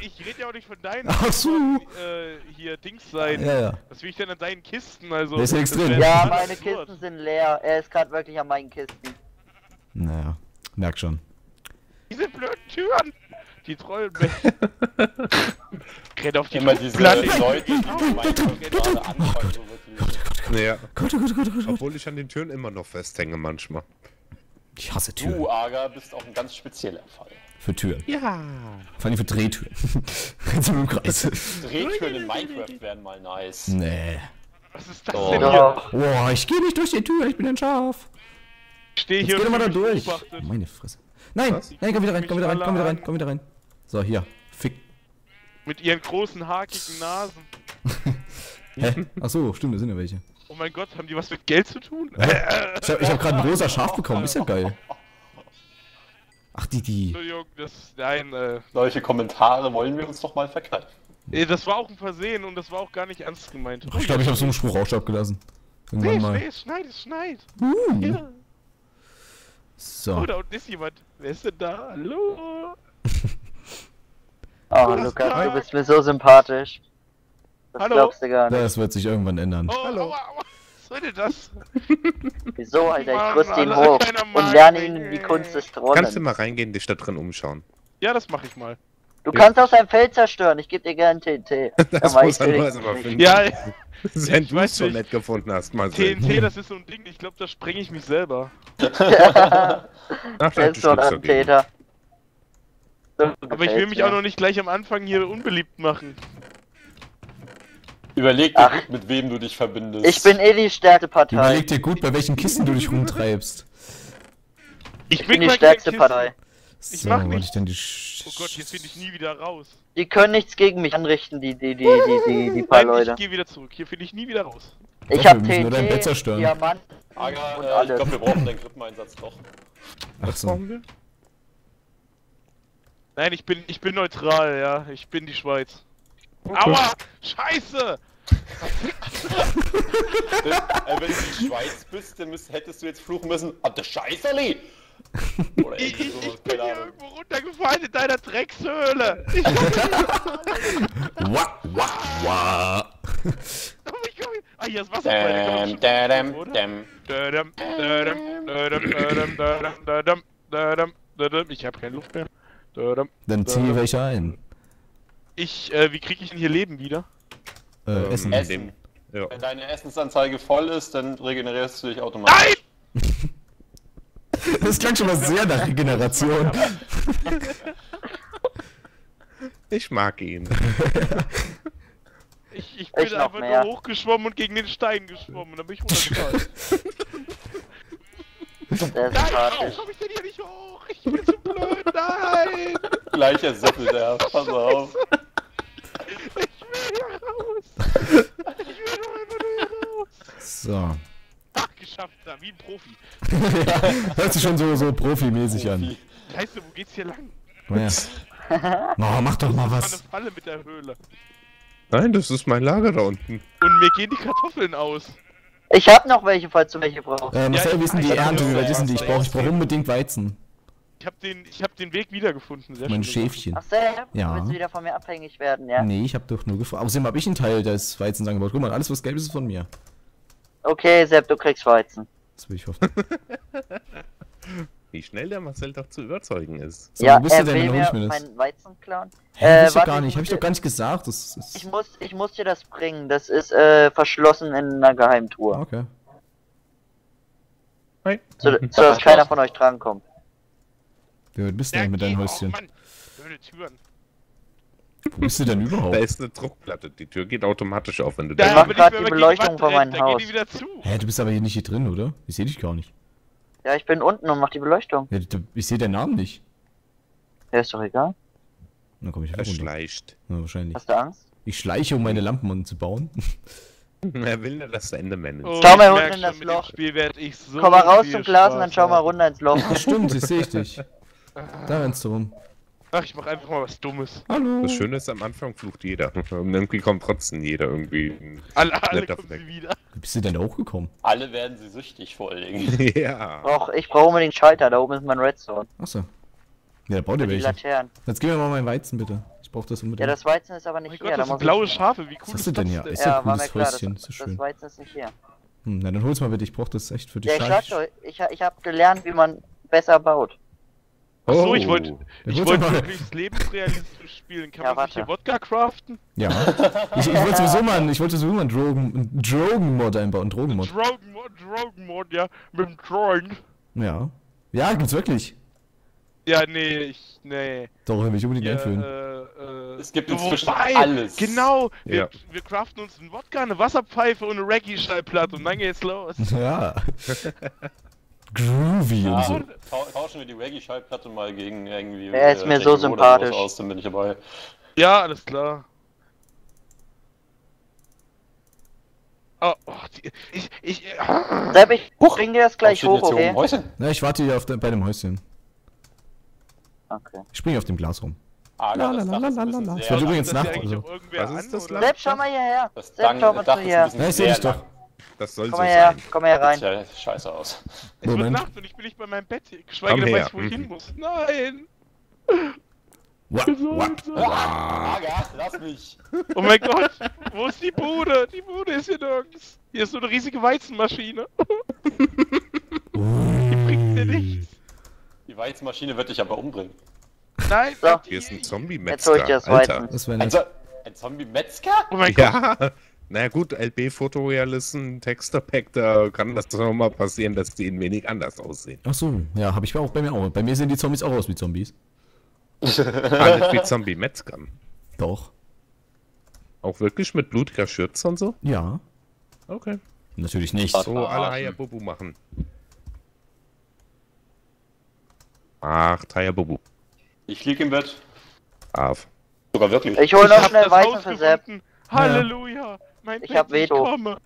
ich rede ja auch nicht von deinen. Ach so. Hier Dings sein. Ja. Was will ich denn an deinen Kisten? Also. Da ist ja nichts drin. Ja, total meine absurd. Kisten sind leer. Er ist gerade wirklich an meinen Kisten. Naja, merk schon. Diese blöden Türen! Die trollen mich. Rennt auf die Immer diese Platte. Leute, die Minecraft gerade anfangen, so wirklich. Naja, Gott. obwohl ich an den Türen immer noch festhänge manchmal. Ich hasse Türen. Du, Aga, bist auch ein ganz spezieller Fall. Für Türen. Ja. Vor allem für Drehtüren. Ganz im Kreis. Drehtüren in Minecraft wären mal nice. Nee. Was ist das Oh. denn hier? Doch. Boah, ich gehe nicht durch die Tür, ich bin ein Schaf. Ich stehe Jetzt hier geh doch und mal da fühl mich durch. beobachtet. Meine Fresse. Nein, Was? nein, komm wieder rein. So, hier. Fick. Mit ihren großen, hakigen Nasen. Hä? Achso, stimmt, da sind ja welche. Oh mein Gott, haben die was mit Geld zu tun? Ich hab gerade ein rosa Schaf bekommen, ist ja geil. Ach, die. Entschuldigung, nein, Solche Kommentare wollen wir uns doch mal verkneifen. das war auch ein Versehen und das war auch gar nicht ernst gemeint. Ich glaube, ich habe so einen Spruch auch schon abgelassen. Irgendwann Nee, mal. es schneit. Ja. So. Oh, da unten ist jemand. Wer ist denn da? Hallo? Oh, Lukas, du bist mir so sympathisch. Das Hallo? glaubst du gar nicht. Das wird sich irgendwann ändern. Oh, Hallo. aua. Was soll denn das? Wieso, Alter? Ich Mann, rüste ihn Alter, hoch keiner und mag lerne mich, ihn die ey. Kunst des Kannst du Trollens. mal reingehen, dich da drin umschauen? Ja, das mache ich mal. Du kannst auch sein Feld zerstören. Ich gebe dir gern TNT. Das Aber muss ich er will nur nicht. erstmal finden. Ja, Wenn ich du weiß es so nicht. nett gefunden hast, mal sehen. TNT, das ist so ein Ding. Ich glaube, da spreng ich mich selber. Ach, da hätte ich nichts dagegen. Selbstmordattentäter. Aber ich will mich auch noch nicht gleich am Anfang hier unbeliebt machen. Überleg dir Ach. gut, mit wem du dich verbindest. Ich bin die stärkste Partei. Überleg dir gut, bei welchen Kisten du dich rumtreibst. Ich Ich bin die bei stärkste Kisten. Partei. Ich So, mach warte nicht. ich denn die Oh Gott, jetzt finde ich nie wieder raus. Die können nichts gegen mich anrichten, die paar Nein, Leute. ich gehe wieder zurück. Hier finde ich nie wieder raus. Ich Doch, hab wir müssen nur dein Bett TNT, zerstören. Diamant Aga, und ich alles. glaube, wir brauchen deinen Krippeneinsatz doch. Ach so. Nein, ich bin neutral, ja. Ich bin die Schweiz. Aua! Scheiße! Wenn du die Schweiz bist, dann hättest du jetzt fluchen müssen, der Scheißerli! Oder Ich irgendwie sowas, bin keine hier Ahnung. irgendwo runtergefallen in deiner Dreckshöhle. Wah. Ah, hier ist Wasserfall. da kann man bestimmt Däm, oder? däm. Ich habe keine Luft mehr. Dann zieh welche ein. Wie kriege ich denn hier Leben wieder? Essen. Essen. Ja. Wenn deine Essensanzeige voll ist, dann regenerierst du dich automatisch. Nein! Das klang schon mal sehr nach Regeneration. Ich mag ihn. Ich bin Ich noch einfach mehr. nur hochgeschwommen und gegen den Stein geschwommen. Dann bin ich runtergefallen. Sehr Nein, sympathisch. komm ich denn hier nicht hoch? Ich bin zu blöd, nein! Gleicher Säppel, der. Pass auf. Ich will hier raus! Ich will doch einfach nur hier raus! So. Ach, geschafft, da, wie ein Profi. Hört sich schon so profimäßig an. Scheiße, wo geht's hier lang? Ja. Oh, mach doch mal Das war was. eine Falle mit der Höhle. Nein, das ist mein Lager da unten. Und mir gehen die Kartoffeln aus. Ich hab noch welche, falls du welche brauchst. Marcel, Ja, wie ist denn die ich- Ernte? Wie weit ja, ist denn die? Ich ja, brauch unbedingt Weizen. Ich hab den Weg wiedergefunden. Sehr Mein schön. Schäfchen. Ach Sepp, Ja. willst du wieder von mir abhängig werden, ja? Nee, ich hab doch nur gefragt. Außerdem habe ich einen Teil des Weizens angebaut. Guck mal, alles was gelb ist, ist von mir. Okay, Sepp, du kriegst Weizen. Das will ich hoffen. Wie schnell der Marcel doch zu überzeugen ist. So, Ja, wo bist du er denn? will Dann hol mir ich mir das. meinen Weizen klauen. Hä, will ich doch warte, gar ich nicht. Hab muss ich doch dir- gar nicht gesagt. Das ist... Ich muss dir das bringen. Das ist verschlossen in einer Geheimtour. Okay. Nein. Sodass keiner von euch drankommt. Wie weit bist du Ja, denn mit deinem geh- Häuschen? Oh, Mann. Blöde Türen. Wo bist du denn Da überhaupt? ist eine Druckplatte. Die Tür geht automatisch auf, wenn du Da mach da bin ich, grad wenn die man gegen Beleuchtung Wand von rennt, meinem da gehen Haus. die wieder zu. Hä, du bist aber hier nicht hier drin, oder? Ich sehe dich gar nicht. Ja, ich bin unten und mach die Beleuchtung. Ja, ich sehe deinen Namen nicht. Ja, ist doch egal. Dann komme ich er wieder runter. schleicht. Ja, wahrscheinlich. Hast du Angst? Ich schleiche, um meine Lampen anzubauen. Er will nicht das Enderman Oh, ist. Schau mal ich unten merk in das schon, mit dem Loch. Spiel werd ich so Komm mal raus viel zum Glas und Spaß dann schau mal haben. runter ins Loch. Ach stimmt, jetzt sehe ich dich. Da rennst du rum. Ach, ich mach einfach mal was Dummes. Hallo. Das Schöne ist, am Anfang flucht jeder. Und irgendwie kommt trotzdem jeder irgendwie. Alle Netter kommen Fleck. sie wieder. Wie bist du denn da hochgekommen? Alle werden sie süchtig vor allen Dingen. Ja. Och, ich brauche unbedingt Schalter. Da oben ist mein Redstone. Achso. Ja, da baut ihr Die welche. Laternen. Jetzt gib mir mal meinen Weizen, bitte. Ich brauch das unbedingt. Ja, das Weizen ist aber Oh mein nicht Gott, hier. das Da sind muss blaue ich... Schafe, wie cool Was hast du denn hier? Ist Ja, ja ein war mir cooles klar, Häuschen, ist so das schön. Weizen ist nicht hier. Na dann hol's mal bitte, ich brauch das echt für die Ja, ich sag doch, ich hab gelernt, wie man besser baut. Achso, ich wollte Dann hol's mal. möglichst lebensrealistisch spielen. Kann Ja, man sich hier warte. Wodka craften? Ja. Ich wollte sowieso mal einen Drogen-Mod einbauen, Drogen-Mod. Drogenmod, ja, mit dem Drogen. Ja. Ja, gibt's wirklich. Ja, nee, nee. Doch, will ich unbedingt einführen. Es gibt inzwischen Wobei, alles. Genau, Ja. wir craften uns einen Wodka, eine Wasserpfeife und eine Reggae-Schallplatte und dann geht's los. Ja. Groovy Ja, und so. tauschen wir die Reggae-Schallplatte mal gegen irgendwie. Er ist mir so Techno oder sowas sympathisch. Aus, dann bin ich dabei. Ja, alles klar. Oh, Sepp, ich bring dir das gleich Warum hoch, steht jetzt hier oben okay? Häuschen? Na, ich warte hier bei dem Häuschen. Okay. Ich springe auf dem Glas rum. Ah, La, das la, Dach ist la, ein la, bisschen la. sehr Es wird lang. übrigens das Nacht, ja eigentlich also. auch irgendwer Was ist an, das oder? Sepp, schau mal hierher. Das Sepp, schau mal Dach zu ist hier. ein bisschen Ja, ich seh sehr dich doch. lang. Das soll Komm so mal her, sein. komm mal hier rein. Sieht ja scheiße aus. Es wird Moment. Nacht und ich bin nicht bei meinem Bett. Geschweige Komm denn her. weiß, wo ich hin muss. Nein! Wap, wap. Aga, lass mich. Oh mein Gott, wo ist die Bude? Die Bude ist hier nirgends. Hier ist so eine riesige Weizenmaschine. Die bringt dir nichts. Die Weizenmaschine wird dich aber umbringen. Nein, So. Hier ist ein Jetzt hol ich dir Zombie-Metzger. das Alter. Weizen. Das wäre Ein, nett. ein Zombie-Metzger? Oh mein Gott. Ja. Na gut, LB-Fotorealisten, Texture-Pack, da kann das doch mal passieren, dass die ein wenig anders aussehen. Ach so, ja, habe ich auch bei mir auch. Bei mir sehen die Zombies auch aus wie Zombies. Alles wie Zombie-Metzgern. Doch. Auch wirklich mit blutiger Schürze und so? Ja. Okay. Natürlich nicht. So alle Hayabubu machen. Ach, Hayabubu. Ich lieg im Bett. Brav. Sogar wirklich. Ich hol Ich noch hab schnell das Weizen Haus für Sepp. gefunden. Halleluja. Mein Ich Bett, hab Veto. komme.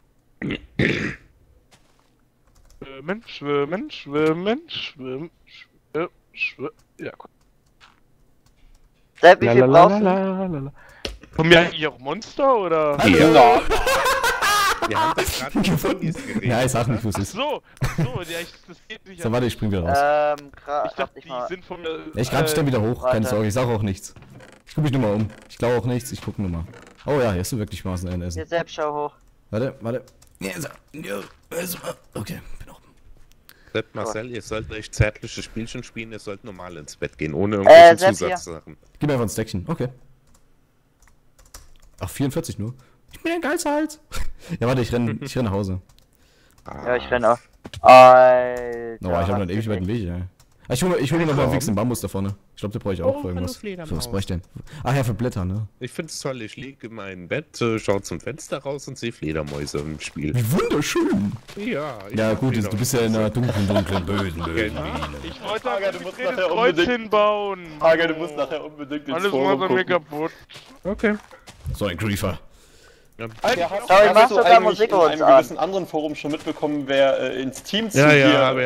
Schwimmen, schwimmen, schwimmen, schwimmen, schwimmen. Ja, gut. Sepp, wie viel brauchst du? Kommen ja eigentlich auch Monster oder? Ja. Wir haben das gerade mit Zombies geredet. Ja, ich sag nicht, wo es ist. So, ja, das geht nicht. So, warte, ich spring wieder raus. Ich dachte, ich die mal. sind von der. Ich kann schnell wieder hoch, keine warte. Sorge, ich sag auch nichts. Ich guck mich nur mal um. Ich glaube auch nichts, ich guck nur mal. Oh ja, hier ist du wirklich Maßen ein Essen. Jetzt Sepp, schau hoch. Warte. Ja, so. Ja, also, okay, bin oben. Sepp, Marcel, ihr sollt euch zärtliche Spielchen spielen, ihr sollt normal ins Bett gehen, ohne irgendwelche Sepp, Zusatzsachen. Gib mir einfach ein Stackchen, okay. Ach, 44 nur. Ich bin ein Geizhals. Ja, warte, ich renn nach Hause. Ja, ich renn auch. Alter. Oh, ich hab noch einen ewig weiten Weg, ja. Ich hol mir noch mal einen Wichsen Bambus da vorne. Ich glaube, den brauche ich auch für irgendwas. Für was brauche ich denn? Ach ja, für Blätter, ne? Ich find's toll, ich liege in meinem Bett, schau zum Fenster raus und sehe Fledermäuse im Spiel. Wie wunderschön! Ja, ich Ja mag gut, du Fledermäuse. bist ja in einer dunklen, bösen Mine. Ich wollte Hager, ein du musst gedrehtes nachher Kreuz unbedingt- hinbauen. Hager, du musst nachher unbedingt ins Alles Forum macht er mir gucken. kaputt. Okay. So ein Griefer. Ja, Schau, ich mach du sogar eigentlich Musik in uns einem an. gewissen anderen Forum schon mitbekommen, wer ins Team zu Ja, dir...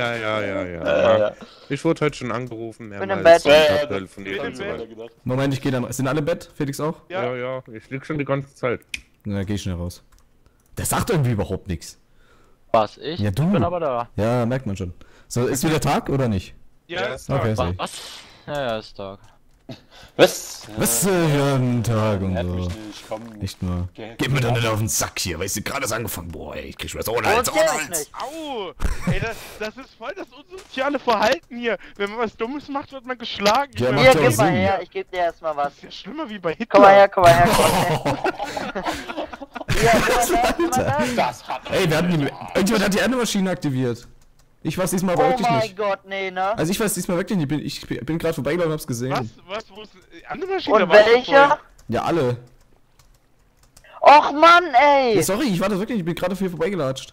ja. Ich wurde heute schon angerufen, Bin im mehrmals. Bett. und Ja, hab telefoniert bin und im so Bett. weiter. gedacht. Moment, ich gehe dann. Sind alle im Bett? Felix auch? Ja, Ja, ich lieg schon die ganze Zeit. Na, geh ich schnell raus. Der sagt irgendwie überhaupt nichts. Was, ich? Ja, du. Ich bin aber da. Ja, merkt man schon. So, ist wieder Tag oder nicht? ja. ist Okay, da. sorry. Was? Ja, ist Tag. Was? Was für ein Tag und Nerv mich so. nicht, komm. Echt mal. Geh- Geh mir doch nicht auf den Sack hier, weißt du, gerade ist angefangen. Boah, ey, ich krieg Schmerz. Oh nein, Und oh der nein. nicht. Au! Ey, das ist voll das unsoziale Verhalten hier. Wenn man was Dummes macht, wird man geschlagen. Ja, Ich macht Hier, ja auch gib mal Sinn. her, ich geb dir erstmal was. Das ist ja schlimmer wie bei Hitler. Komm mal her, komm mal her, komm mal her. Ja, guck mal da. Das hat Ey, irgendjemand hat die andere Maschine aktiviert. Ich weiß diesmal aber Oh wirklich mein nicht. Gott, nee, ne? Also ich weiß diesmal wirklich nicht. Ich bin gerade vorbeigelaufen und hab's gesehen. Wo ist die andere Maschine? Und war doch welcher? voll. Ja, alle. Och Mann, ey! Ja, sorry, ich war das wirklich, ich bin gerade viel vorbeigelatscht.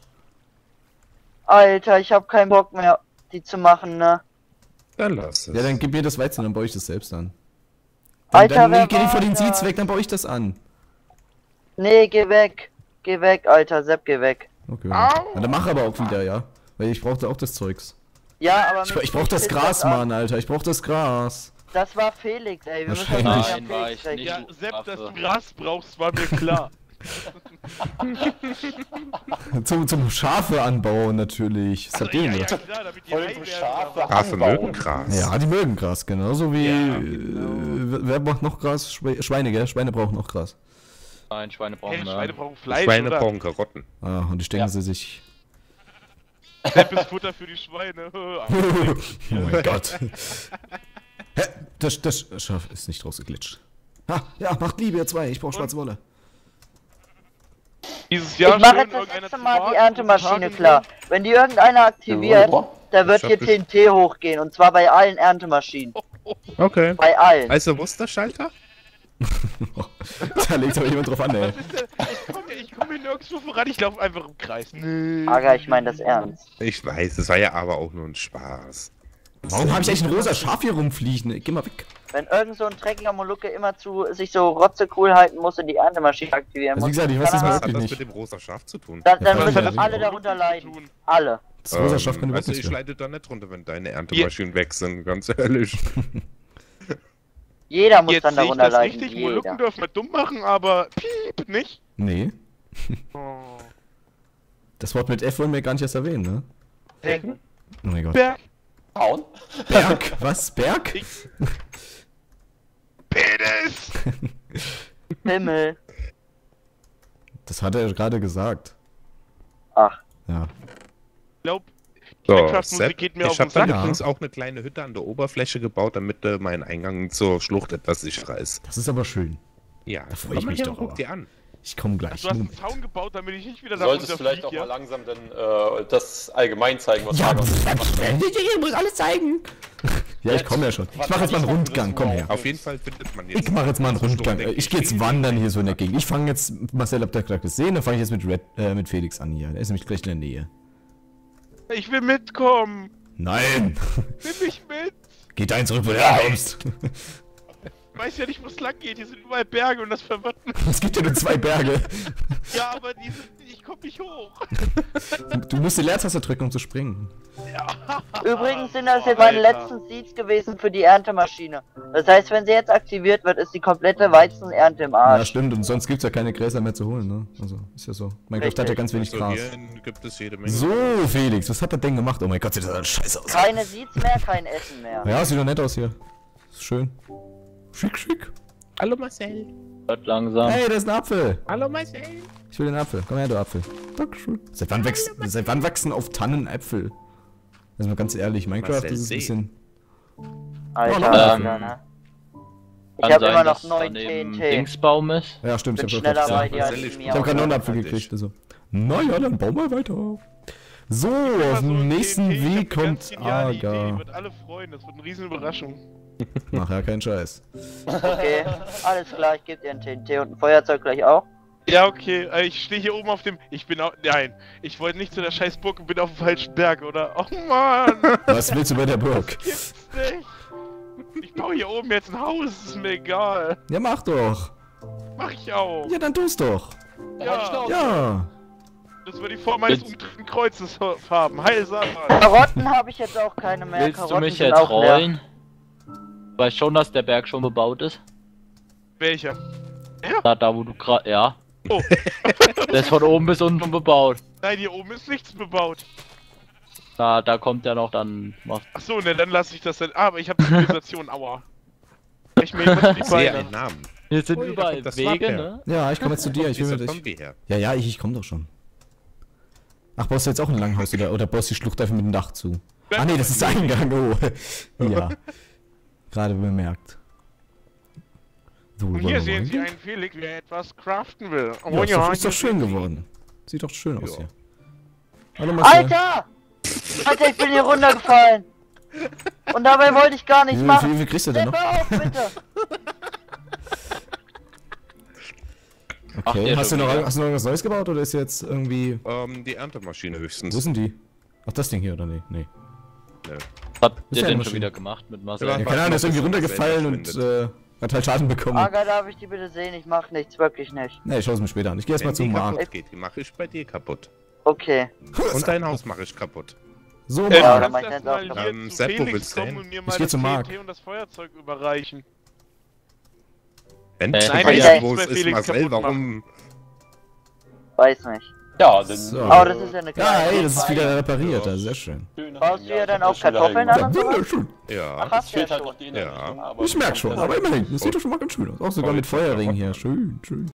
Alter, ich hab keinen Bock mehr, die zu machen, ne? Dann lass es. Ja, dann gib mir das Weizen, dann baue ich das selbst an. Alter, Dann wer geh nicht war vor den das? Seeds weg, dann baue ich das an. Nee, geh weg. Geh weg, Alter, Sepp, geh weg. Okay. Au! Na, dann mach aber auch wieder, ja. Weil ich brauchte auch das Zeugs. Ja, aber... Ich brauch das Gras, Mann, Alter. Ich brauch das Gras. Das war Felix, ey. Wir müssen Wahrscheinlich. das Nein, war ich Felix nicht. Ja, du Sepp, dass du Affe. Gras brauchst, war mir klar. Zum Schafe anbauen natürlich. Was habt ihr denn da? klar, damit die Voll rein so werden. Schafe Schafe anbauen. mögen Gras. Ja, die mögen Gras, genauso wie. Ja, Wer braucht noch Gras? Schweine, gell? Schweine brauchen noch Gras. Nein, Schweine Hey, brauchen Schweine brauchen Fleisch, Schweine oder? brauchen Karotten. Ah, und die stecken sie sich. Selbst Futter für die Schweine. Oh mein Gott. Hä? Das Schaf ist nicht rausgeglitscht. Ha, ja, macht Liebe, ihr zwei. Ich brauche schwarze Wolle. Dieses Jahr Ich mache schön jetzt das irgendeiner nächste zu Mal warten, die Erntemaschine Tagen klar. Wenn die irgendeiner aktiviert, da wird Ich hier hab TNT hochgehen. Und zwar bei allen Erntemaschinen. Okay. Bei allen. Also, wo ist der Schalter? Da legt aber jemand drauf an, ey. Ich komme hier nirgendwo voran, ich laufe einfach im Kreis. Nee. Aga, ich meine das ernst. Ich weiß, es war ja aber auch nur ein Spaß. Warum habe ich eigentlich ein rosa Schaf hier rumfliegen? Geh mal weg. Wenn irgend so ein dreckiger Molucke immer sich so rotzecool halten muss und die Erntemaschine aktivieren Also wie muss, gesagt, ich weiß das dann Was hat wirklich das nicht. mit dem rosa Schaf zu tun? dann Ja, müssen das hat alle mit darunter Molukken leiden. zu tun. Alle. Das rosa Schaf kann überhaupt also nichts ich für. leide da nicht drunter, wenn deine Erntemaschinen weg sind, ganz ehrlich. Jeder muss Jetzt dann sehe ich darunter das leiden. richtig, Molukken Jeder. dürfen wir dumm machen, aber piep, nicht. Nee. Oh. Das Wort mit F wollen wir gar nicht erst erwähnen, ne? Denken, Oh mein Gott. Berg, Hauen? Berg? Was? Berg? Penis! Himmel. Das hat er gerade gesagt. Ach. Ja. Ich glaub, So, Minecraft-Musik Sepp, geht mir auf ich den habe dann Sack. übrigens auch eine kleine Hütte an der Oberfläche gebaut, damit mein Eingang zur Schlucht etwas sicherer ist. Das ist aber schön. Ja, Da freu komm ich mal mich her doch und guck aber. dir an. Ich komme gleich. Du hast einen Zaun gebaut, damit ich nicht wieder Du da solltest vielleicht auch runterfliege, mal langsam dann das allgemein zeigen, was Ja, Hager so macht. ich muss alles zeigen. Ja, ich komme ja schon. Ich mache jetzt mal einen Rundgang, komm her. Auf jeden Fall findet man jetzt... Ich mache jetzt mal einen Rundgang. Stunde Ich gehe jetzt wandern hier so in der Gegend. Ich fange jetzt, Marcel habt ihr gerade gesehen, dann fange ich jetzt mit Felix an hier. Der ist nämlich gleich in der Nähe. Ich will mitkommen. Nein! Nimm mich mit. Geh dahin zurück, wo du herkommst. Ich weiß ja nicht, wo es lang geht. Hier sind überall Berge und das verwirrt mich. Es gibt ja nur 2 Berge. Ja, aber ich komme nicht hoch. Du musst die Leertaste drücken, um zu springen. Übrigens sind das jetzt meine Alter. letzten Seeds gewesen für die Erntemaschine. Das heißt, wenn sie jetzt aktiviert wird, ist die komplette Weizenernte im Ja, Arsch. stimmt. Und sonst gibt's ja keine Gräser mehr zu holen, ne? Also, ist ja so. Minecraft hat ja ganz wenig Also Gras. hier gibt es jede Menge. So, Felix, was hat das denn gemacht? Oh mein Gott, sieht das alles scheiße aus. Keine Seeds mehr, kein Essen mehr. Ja, sieht doch nett aus hier. Ist schön. Schick, schick. Hallo Marcel. Wird langsam. Hey, da ist ein Apfel. Hallo Marcel. Ich will den Apfel. Komm her, du Apfel. Dankeschön. Seit wann wachsen auf Tannen Äpfel? Also mal ganz ehrlich, Minecraft Marcel ist es ein See. bisschen... Alter, Oh, Alter, ne? Ich Kann hab sein, immer noch dass 9 daneben TNT. Dingsbaum ist. Ja, stimmt, Bin ich hab schneller doch bei gesagt. dir als Marcel, die ich Ich hab gerade noch einen Apfel Fertig. gekriegt, also. Naja, dann bau mal weiter. So, auf So ein dem nächsten TNT, ich hab Weg eine ganz kommt geniale Idee, Aga. wird alle freuen, das wird eine riesen Überraschung. Mach ja keinen Scheiß. Okay, alles klar, ich geb dir ein TNT und ein Feuerzeug gleich auch. Ja, okay, ich stehe hier oben auf dem... Ich bin auch... Nein, ich wollte nicht zu der scheiß Burg und bin auf dem falschen Berg, oder? Oh Mann, Was willst du bei der Burg? gibt's nicht. Ich baue hier oben jetzt ein Haus, ist mir egal. Ja, mach doch. Mach ich auch. Ja, dann tu's doch. Ja, Ja. das wird die Form meines Willst- umdrehten Kreuzes haben. Heil Satan. Karotten habe ich jetzt auch keine mehr. Willst du Karotten mich sind jetzt auch leer. rollen? Du weißt schon, dass der Berg schon bebaut ist? Welcher? Da wo du gerade... Ja. Oh, Der ist von oben bis unten bebaut. nein, hier oben ist nichts bebaut. Da kommt ja noch dann... Achso, ne, dann lasse ich das dann. Aber ich habe Zivilisation, aua. Ich mir jemand die Ich sehe Beine. einen Namen. Hier sind Ui, da überall kommt das Wege, Wappen. ne? Ja, ich komme jetzt zu dir. Ich will Dieser mit dich. Zombie her. Ja, ja, ich komm doch schon. Ach, baust du jetzt auch ein Langhaus oder baust die Schlucht einfach mit dem Dach zu? Ah nee, das ist der Eingang, oh. Ja. Gerade bemerkt. So, Und wollen hier wir sehen mal Sie hingehen? einen Felix, der etwas craften will. Ja, ist doch hier schön sehen Sie- geworden. Sieht doch schön aus Ja. hier. Hallo Marcel. Alter! Alter, ich bin hier runtergefallen. Und dabei wollte ich gar nichts machen. Wie viel kriegst du denn Hör noch? auf, bitte. Okay, der hast du schon noch wieder. irgendwas Neues gebaut oder ist jetzt irgendwie... Die Erntemaschine Wo höchstens. sind die? Ach, das Ding hier oder nee? Nee. Hat Ist der ja den immer schon schön. wieder gemacht mit Marcel? Ja, Ja, keine Ahnung, der ist irgendwie runtergefallen und hat halt Schaden bekommen. Aga, darf ich die bitte sehen? Ich mach nichts, wirklich nicht. Nee, ich schau's mir später an. Ich geh erstmal Wenn zum die Markt. kaputt geht, die mache ich bei dir kaputt. Okay. Und dein Haus mache ich kaputt. So, Ja, Ja, Markt. dann du mach kannst ich erstmal jetzt auch hier zu Sepp, wo Felix willst du kommen hin? und mir Ich mal geh das zum Markt. TNT und das Feuerzeug überreichen. Wenn Nein, du nein, weißt, nein. wo es Bei ist, Felix Marcel, kaputt warum... Weiß nicht. Ja, dann. So. Aber das ist ja eine Ja, kleine. ey, das ist wieder repariert, also sehr schön. Baust du ja dann auch Kartoffeln an und sowas? Wunderschön. Ja. Ach, hast du ja fehlt halt schon. noch die Innenrichtung, Ja. aber Ich merk schon, aber immerhin, das sieht doch schon mal ganz schön aus. Auch sogar mit Feuerring hier, schön, schön.